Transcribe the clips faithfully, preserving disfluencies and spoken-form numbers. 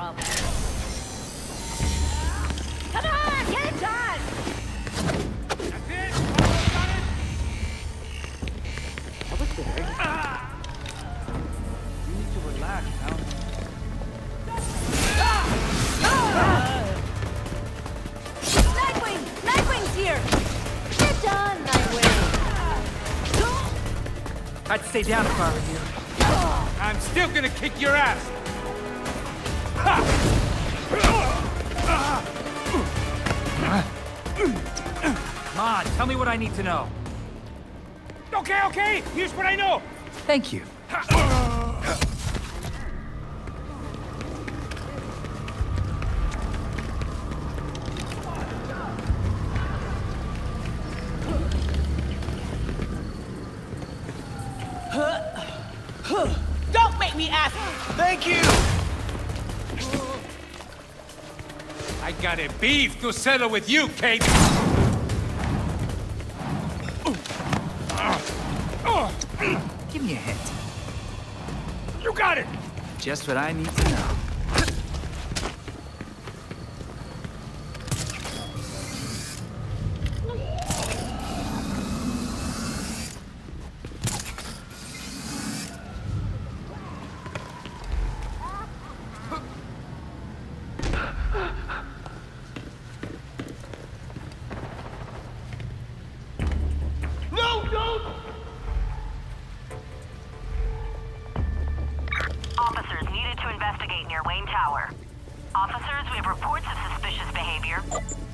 problem. Come on, get it done! That's it? Almost got it? I was there. Ah! You need to relax now. Ah! Ah! Nightwing! Nightwing's here! Get done, Nightwing! I'd stay down if I were you. I'm still gonna kick your ass! Ha! Come on, tell me what I need to know. Okay, okay, here's what I know! Thank you. Don't make me ask! Thank you! I got a beef to settle with you, Kate! Give me a hint. You got it! Just what I need to know. Officers needed to investigate near Wayne Tower. Officers, we have reports of suspicious behavior.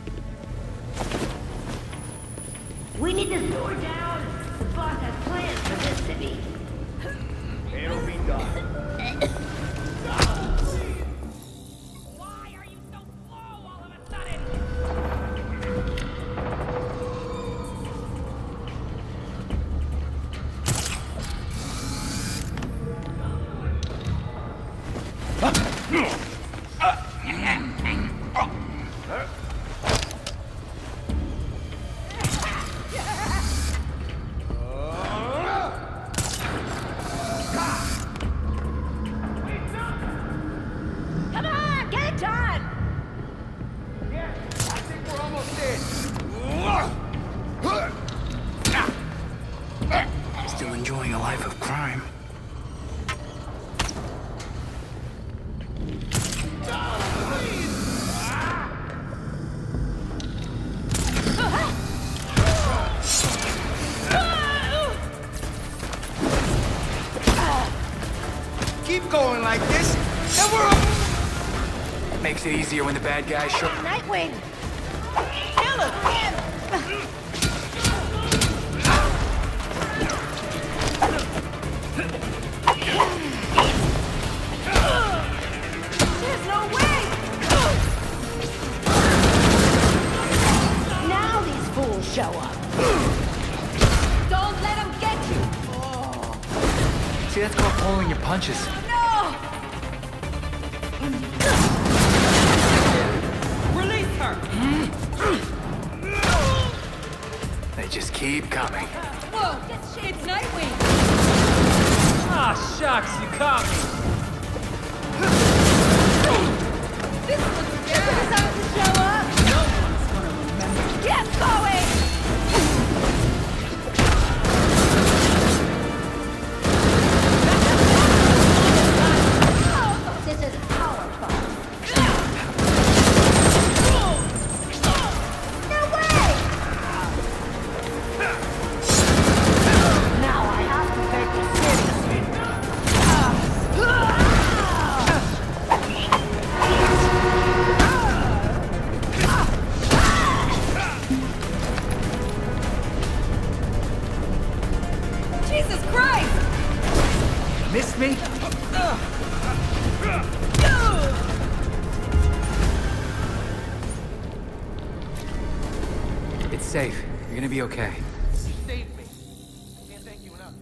We need to slow her down! The boss has plans for this city. It'll be done. Why are you so slow all of a sudden? Come on, get it done! Yeah, I think we're almost there. Still enjoying a life of crime. Keep going like this, and we're up! Makes it easier when the bad guys show. Nightwing! Kill him! There's no way! Now these fools show up. Don't let them get you! See, that's called pulling your punches. No! Release her! They just keep coming. Whoa! It's Nightwing! Ah, shucks, you caught me. This looks good! Time to show up! No one's gonna remember. Get going! This is our fault. No way! Now I have to take this seriously. Jesus Christ! Missed me? It's safe. You're gonna be okay. You saved me. Can't thank you enough.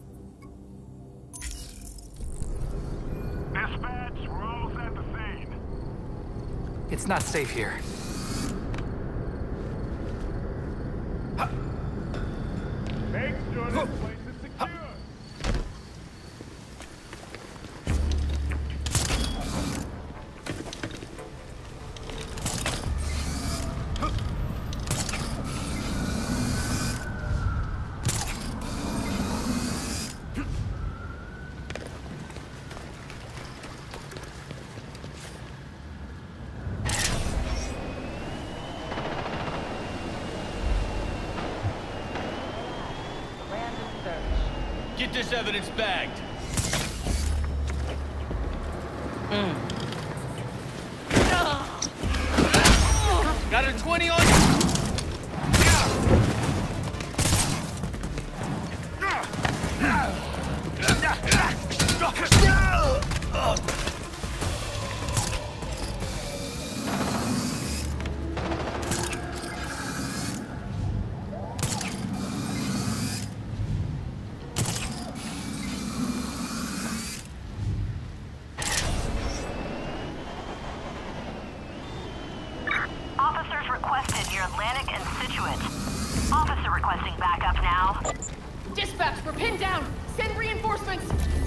Dispatch, we're almost at the scene. It's not safe here. Make sure this place is secure. get this evidence bagged. Got a twenty on you. Officers requested near Atlantic and Situate. Officer requesting backup now. Dispatch, we're pinned down. Send reinforcements.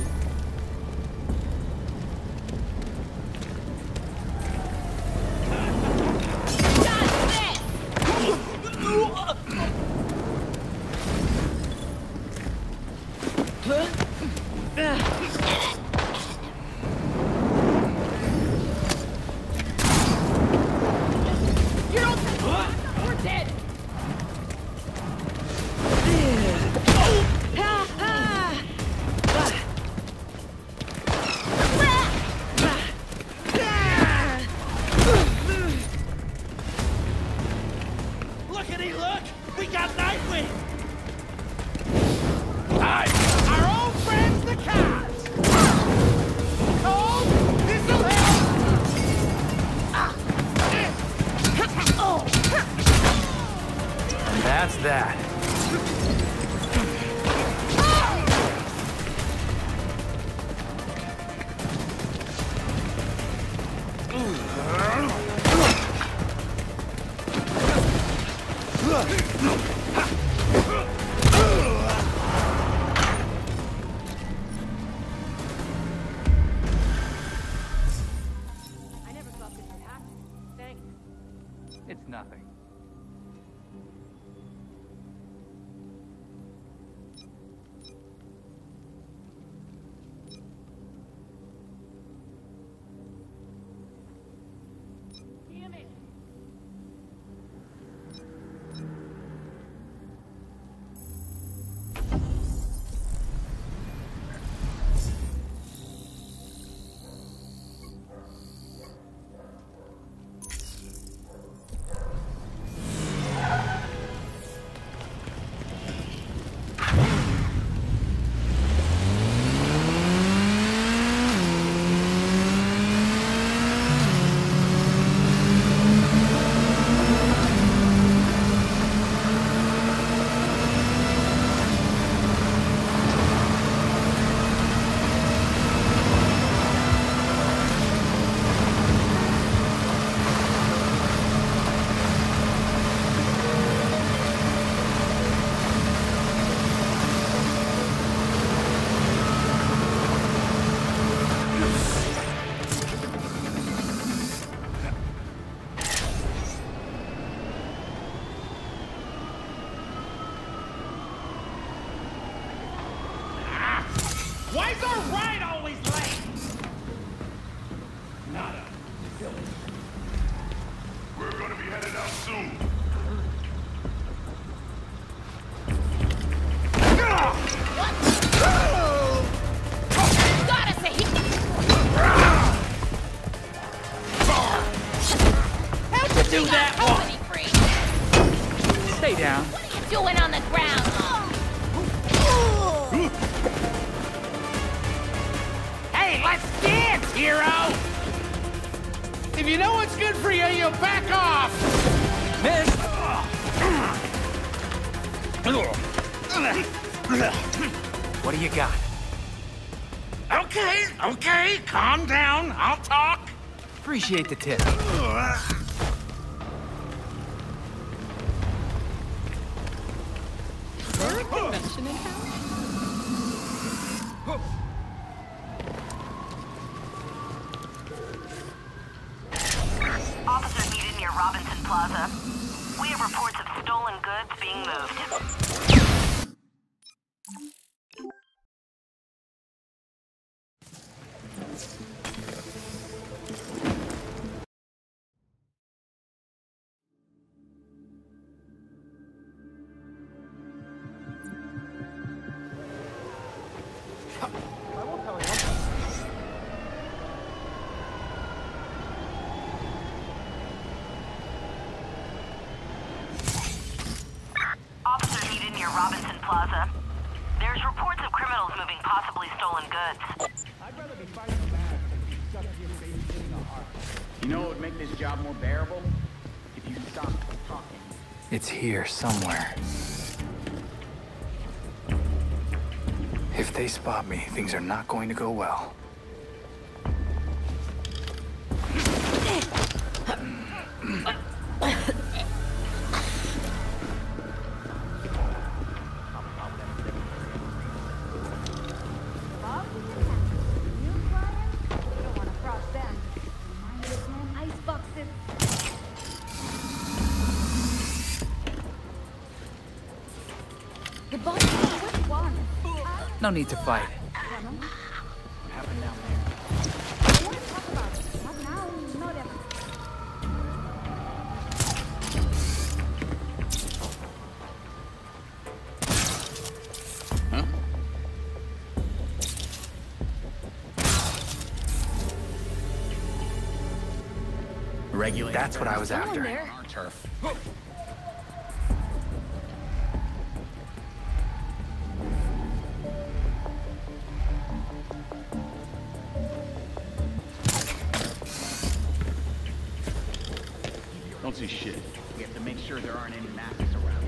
You're all set. We're dead. Lookity look! We got Nightwing! Nice. Our old friends, the Cats! Cole, this'll help! And that's that. I never thought this would happen. Thanks. It's nothing. Damn it. Why's our ride always late? Nada. We're gonna be headed out soon. Gotta say he... How'd you do that one? Company free. Stay down. What are you doing on the ground? Hey, let's dance, hero! If you know what's good for you, you back off! Miss! What do you got? Okay, okay, calm down. I'll talk. Appreciate the tip. Convention in town? Officers needed near Robinson Plaza. We have reports of stolen goods being moved. be fighting back if you stuck your face in the heart. You know what would make this job more bearable? If you stopped talking. It's here somewhere. If they spot me, things are not going to go well. Bob, you flying? You don't want to cross them. Mind this man ice boxes. The box, which one? No need to fight. What happened down there? I want to talk about it. Not now, not ever. Huh? Regulate. That's what I was after. there. Our turf. Don't see shit. We have to make sure there aren't any masks around.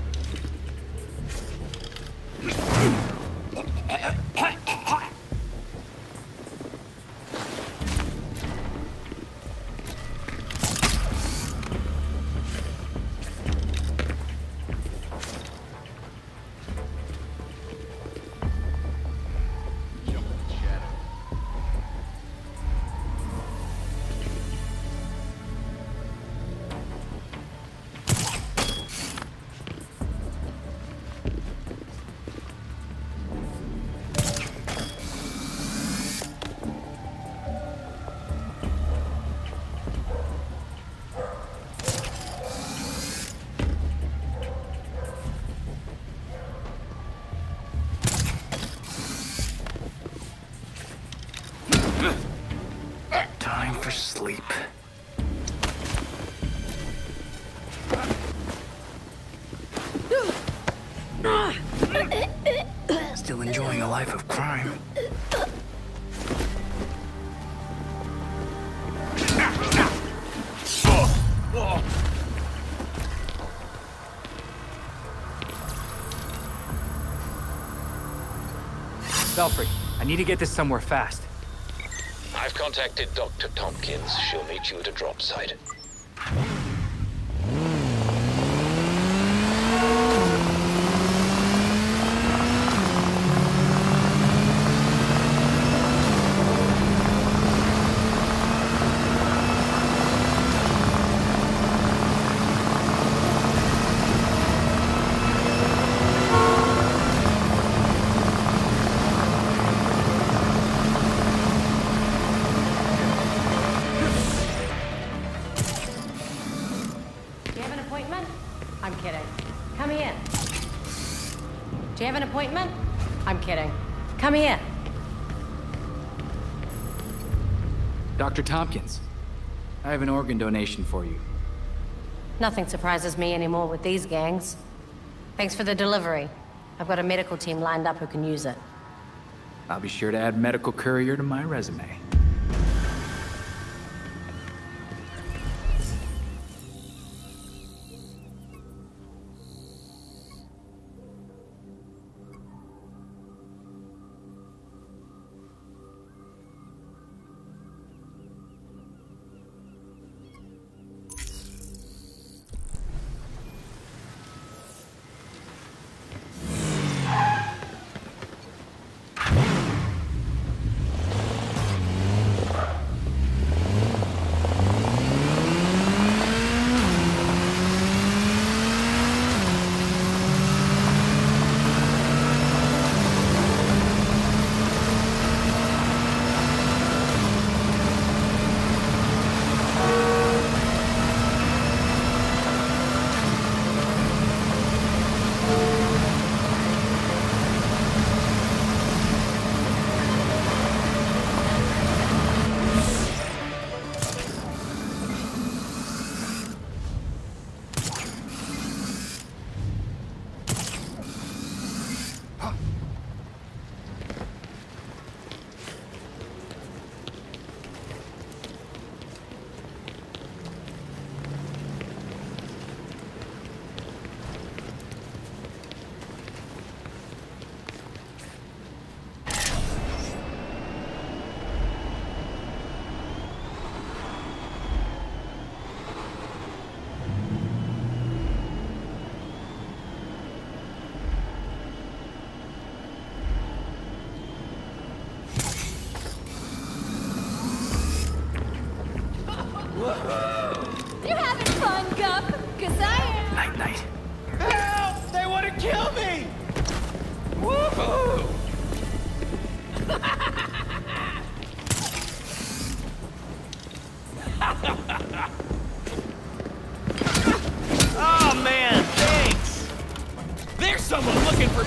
Jump in the shadow. Time for sleep. Still enjoying a life of crime. Belfry, I need to get this somewhere fast. I've contacted Doctor Tompkins. She'll meet you at a drop site. Do you have an appointment? I'm kidding. Come in. Do you have an appointment? I'm kidding. Come in. Doctor Tompkins, I have an organ donation for you. Nothing surprises me anymore with these gangs. Thanks for the delivery. I've got a medical team lined up who can use it. I'll be sure to add medical courier to my resume.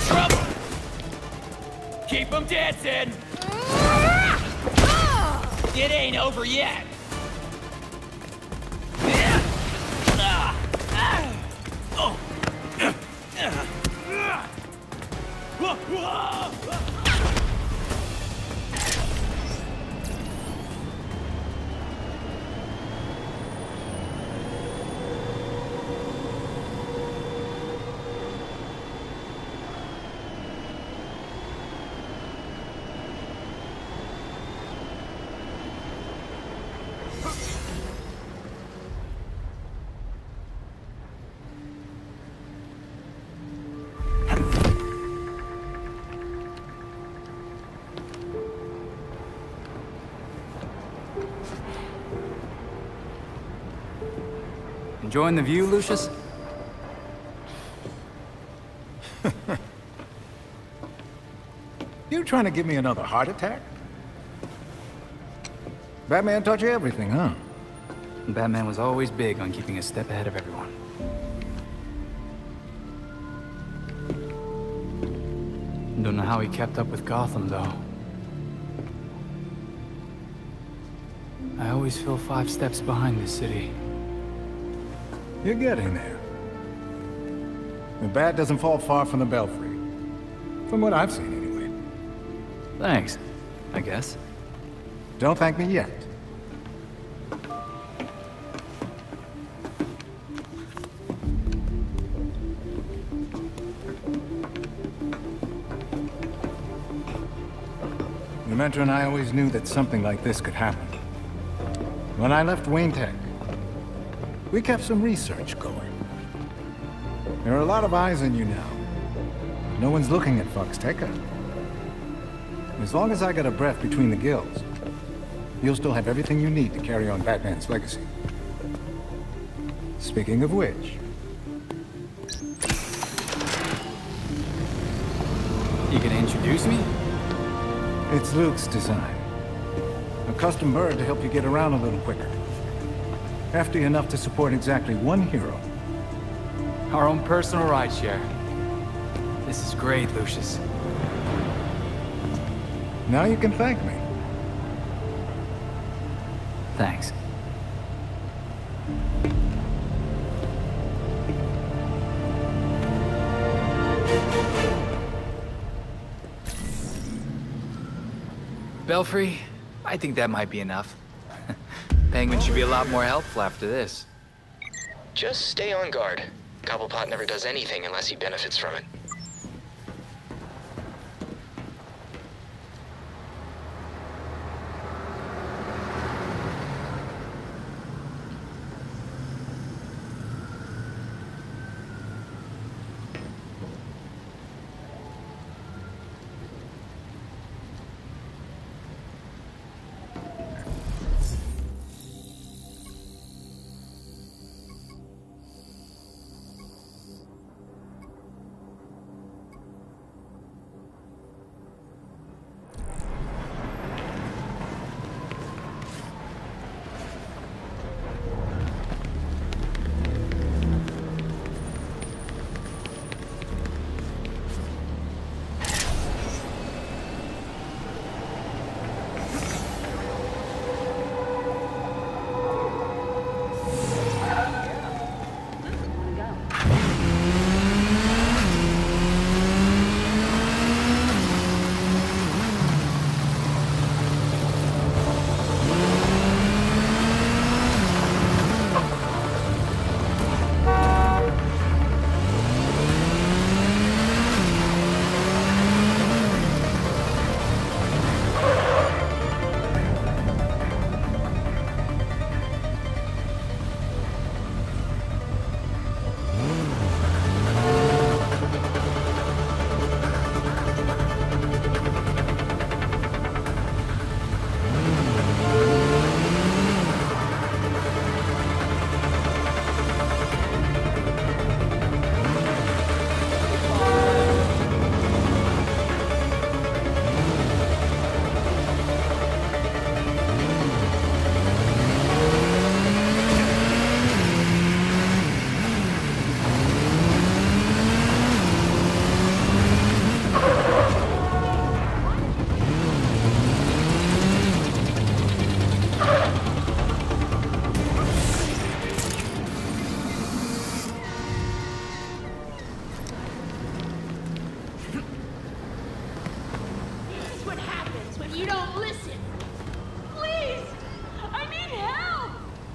trouble! Keep them dancing! It ain't over yet! Enjoying the view, Lucius? You trying to give me another heart attack? Batman taught you everything, huh? Batman was always big on keeping a step ahead of everyone. Don't know how he kept up with Gotham, though. I always feel five steps behind this city. You're getting there. The bat doesn't fall far from the belfry. From what I've seen, anyway. Thanks, I guess. Don't thank me yet. The Mentor and I always knew that something like this could happen. When I left Wayne Tech, we kept some research going. There are a lot of eyes on you now. No one's looking at Foxteca. As long as I got a breath between the gills, you'll still have everything you need to carry on Batman's legacy. Speaking of which... You gonna introduce me? It's Luke's design. A custom bird to help you get around a little quicker. Hefty enough to support exactly one hero. Our own personal rideshare. This is great, Lucius. Now you can thank me. Thanks. Belfry, I think that might be enough. Penguin should be a lot more helpful after this. Just stay on guard. Cobblepot never does anything unless he benefits from it. Listen. Please. I need help.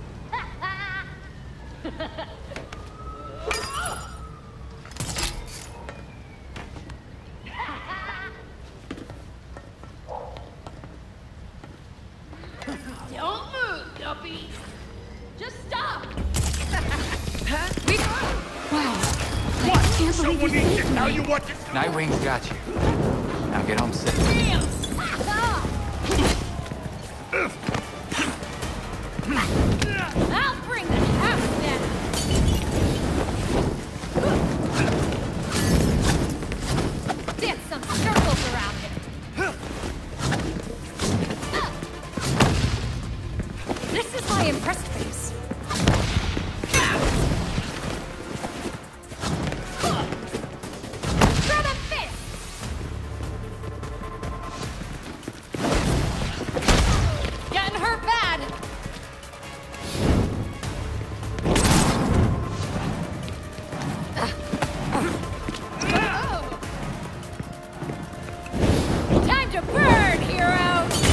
Don't move, Duppy. Just stop. we... Wow. What? Someone needs to tell you what to do. Nightwing's got you. Now get home safe. Damn. I'll bring the house down. Dance some circles around him. This is my impressed face. Throw the fist. Getting hurt bad. Time to burn, hero!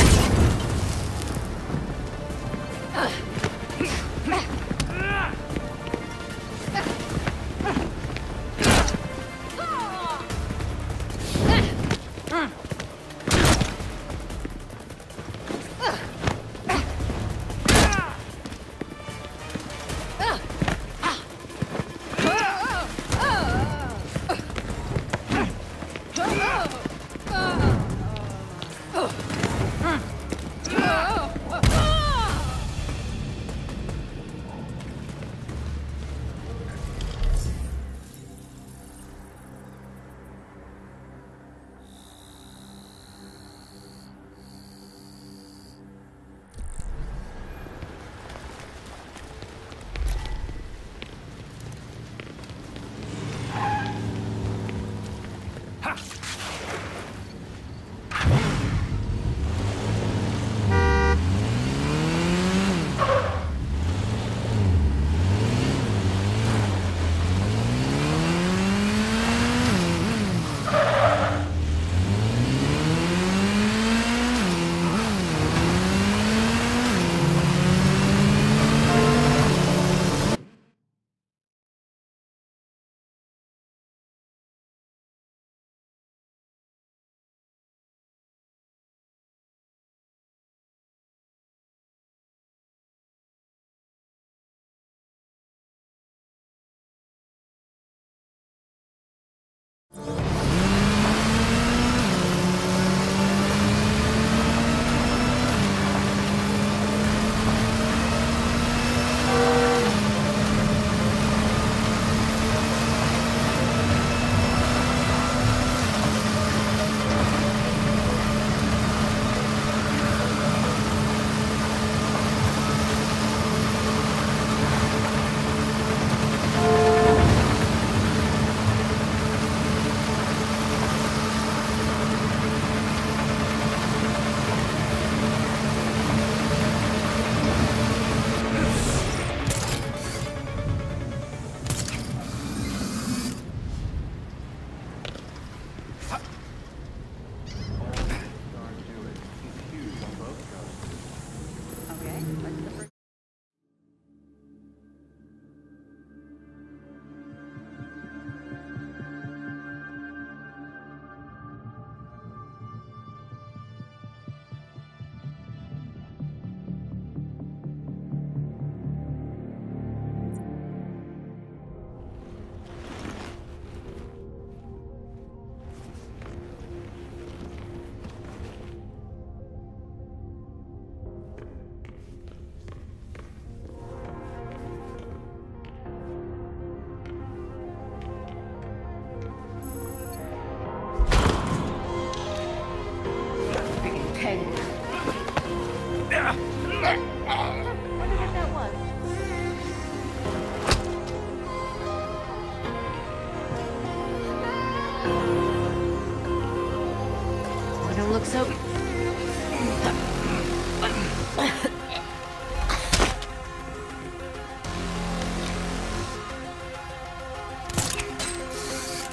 look so...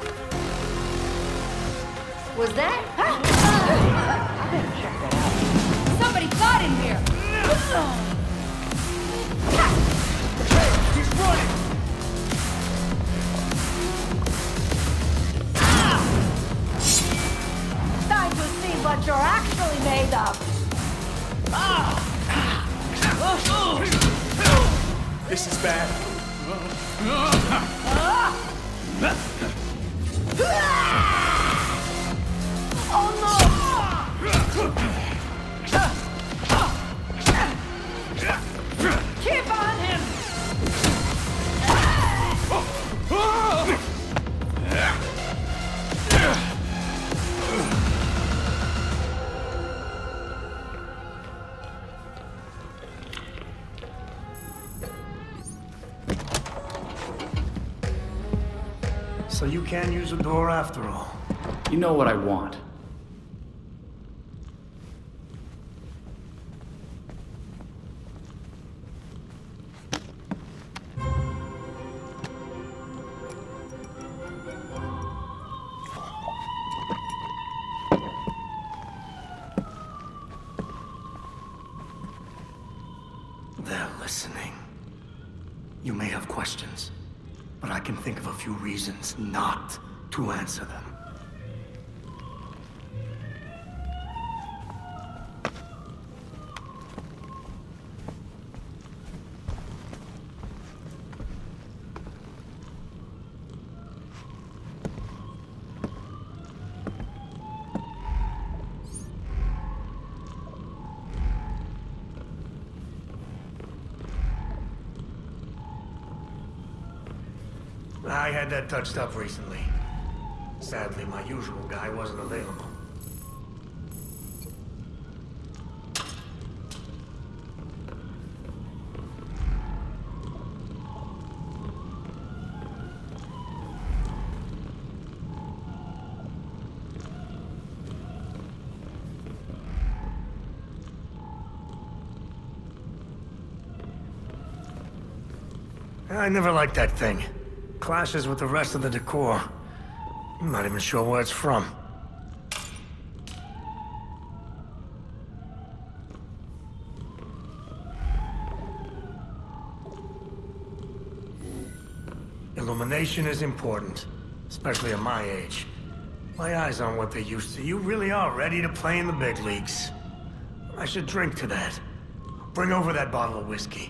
Was that? I better check that out. He's running! Time to see what you're actually made of. This is bad. Oh no! Keep on him! So you can't use a door after all. You know what I want. They're listening. You may have questions, but I can think of a few reasons not to answer them. I had that touched up recently. Sadly, my usual guy wasn't available. I never liked that thing. Clashes with the rest of the decor. I'm not even sure where it's from. Illumination is important, especially at my age. My eyes aren't what they used to. You really are ready to play in the big leagues. I should drink to that. Bring over that bottle of whiskey.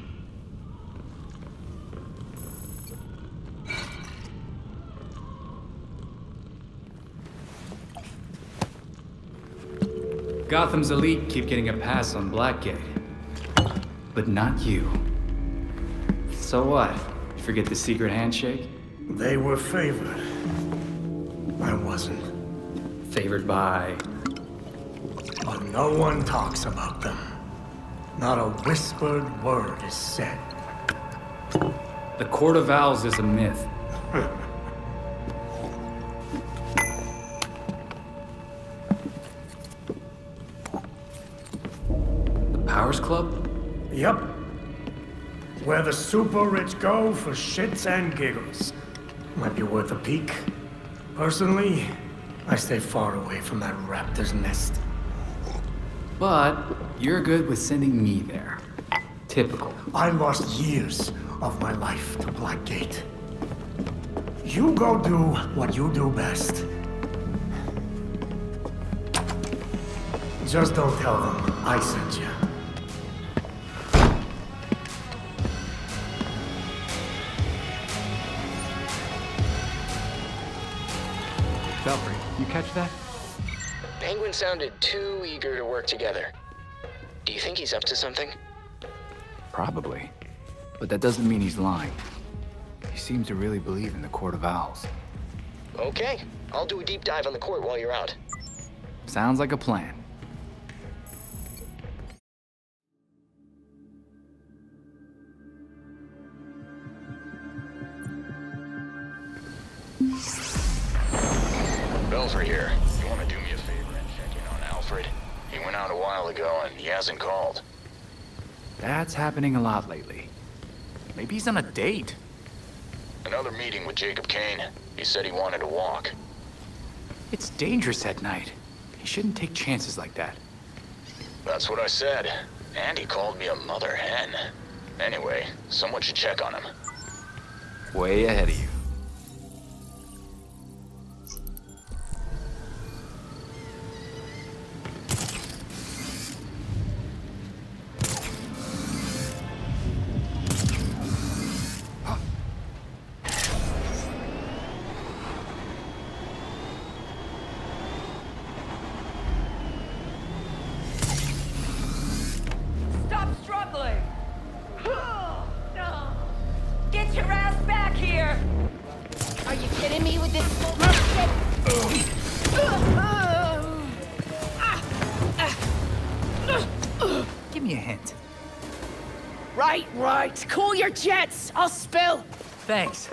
Gotham's elite keep getting a pass on Blackgate. But not you. So what? You forget the secret handshake? They were favored. I wasn't. Favored by... But no one talks about them. Not a whispered word is said. The Court of Owls is a myth. Powers Club? Yup. Where the super rich go for shits and giggles. Might be worth a peek. Personally, I stay far away from that raptor's nest. But you're good with sending me there. Typical. I lost years of my life to Blackgate. You go do what you do best. Just don't tell them I sent you. Belfry, you catch that? Penguin sounded too eager to work together. Do you think he's up to something? Probably. But that doesn't mean he's lying. He seems to really believe in the Court of Owls. Okay, I'll do a deep dive on the court while you're out. Sounds like a plan. Belfry here. You want to do me a favor and check in on Alfred? He went out a while ago and he hasn't called. That's happening a lot lately. Maybe he's on a date. Another meeting with Jacob Kane. He said he wanted to walk. It's dangerous at night. He shouldn't take chances like that. That's what I said. And he called me a mother hen. Anyway, someone should check on him. Way ahead of you. Stop struggling! No! Get your ass back here! Are you kidding me with this bullshit? Give me a hint. Right, right. Cool your jets. I'll spill. Thanks.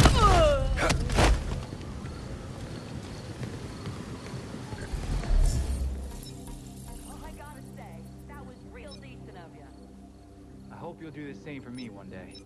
All I gotta say, that was real decent of you. I hope you'll do the same for me one day.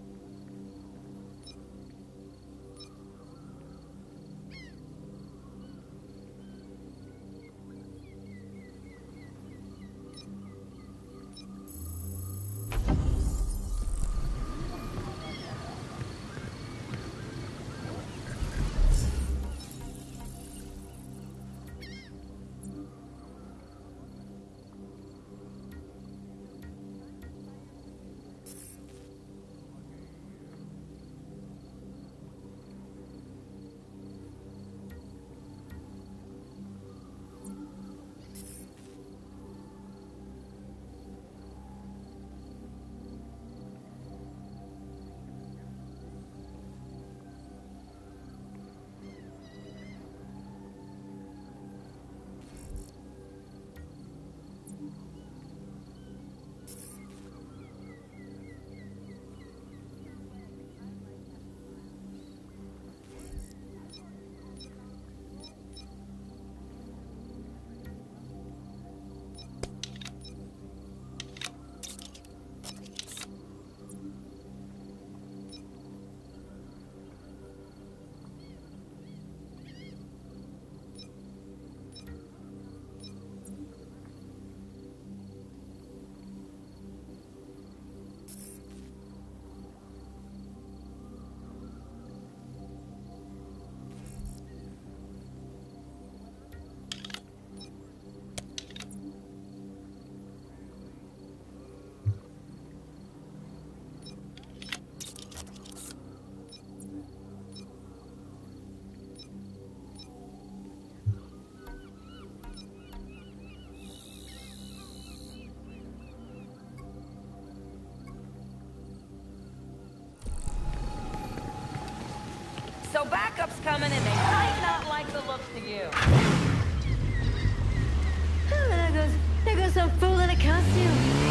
So backup's coming and they might not like the looks of you. Oh, there goes, there goes some fool in a costume.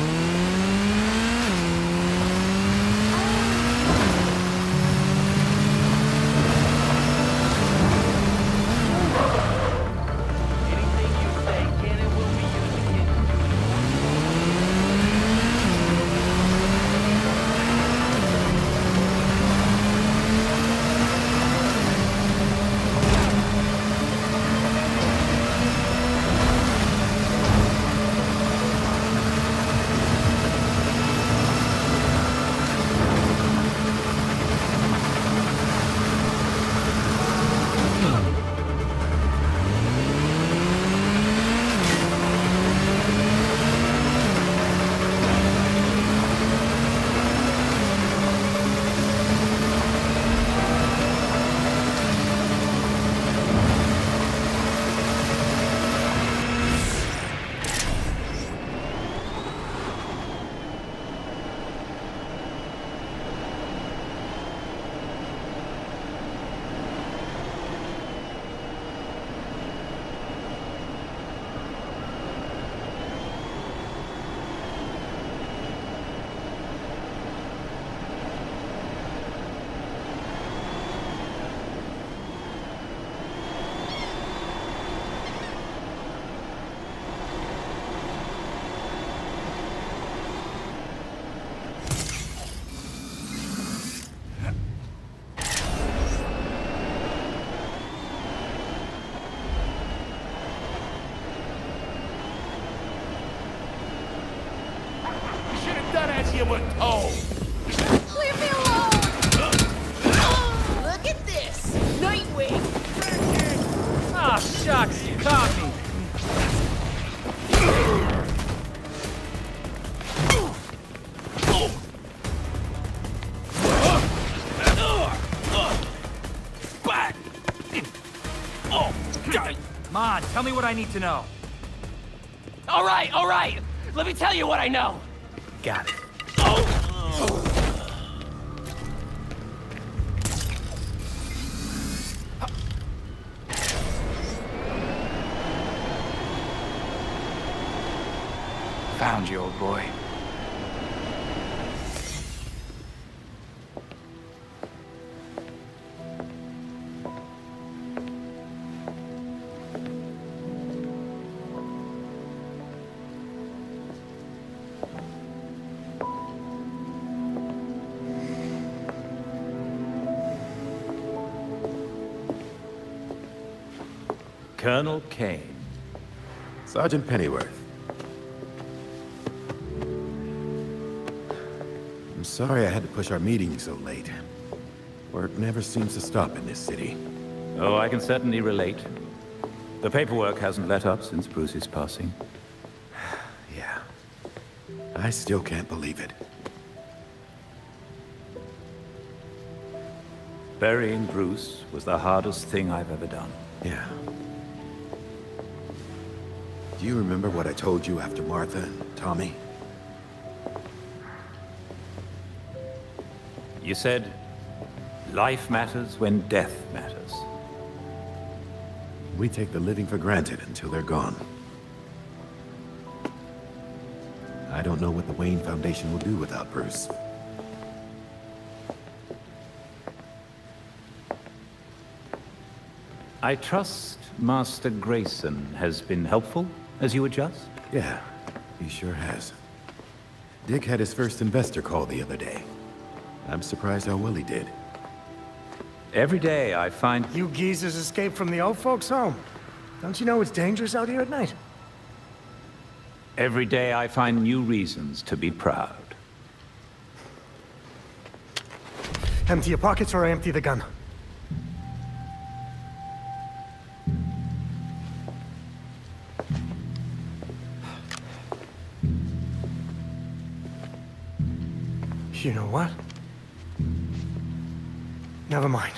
you were told. Leave me alone! Look at this! Nightwing! Ah, shucks, you caught me. Back! Oh, God. Come on, tell me what I need to know. All right, all right. Let me tell you what I know. Got it. Found you, old boy. Colonel Kane. Sergeant Pennyworth. I'm sorry I had to push our meeting so late. Work never seems to stop in this city. Oh, I can certainly relate. The paperwork hasn't let up since Bruce's passing. Yeah. I still can't believe it. Burying Bruce was the hardest thing I've ever done. Yeah. Do you remember what I told you after Martha and Tommy? You said, life matters when death matters. We take the living for granted until they're gone. I don't know what the Wayne Foundation will do without Bruce. I trust Master Grayson has been helpful as you adjust? Yeah, he sure has. Dick had his first investor call the other day. I'm surprised how well he did. Every day I find... You geezers escaped from the old folks' home. Don't you know it's dangerous out here at night? Every day I find new reasons to be proud. Empty your pockets or I empty the gun. You know what? Never mind.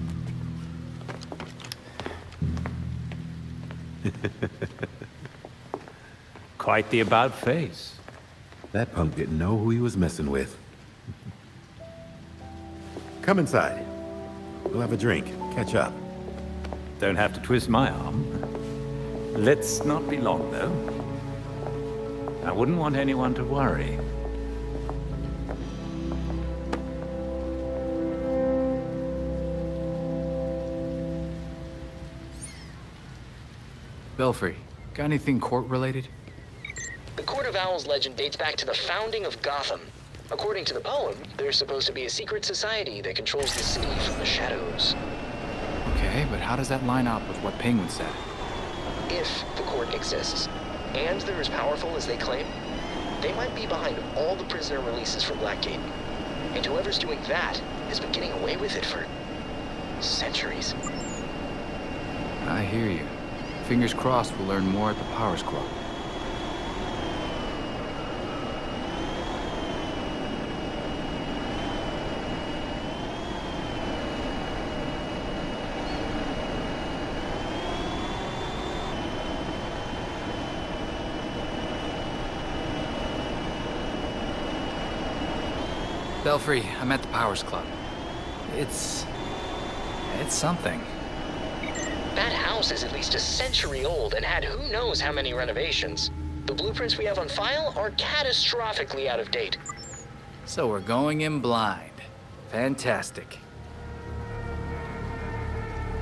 Quite the about face. That punk didn't know who he was messing with. Come inside. We'll have a drink, catch up. Don't have to twist my arm. Let's not be long, though. I wouldn't want anyone to worry. Belfry, got anything court-related? The Court of Owls legend dates back to the founding of Gotham. According to the poem, there's supposed to be a secret society that controls the city from the shadows. Okay, but how does that line up with what Penguin said? If the court exists, and they're as powerful as they claim, they might be behind all the prisoner releases from Blackgate. And whoever's doing that has been getting away with it for centuries. I hear you. Fingers crossed we'll learn more at the Powers Club. Belfry, I'm at the Powers Club. It's... it's something. That house is at least a century old and had who knows how many renovations. The blueprints we have on file are catastrophically out of date. So we're going in blind. Fantastic.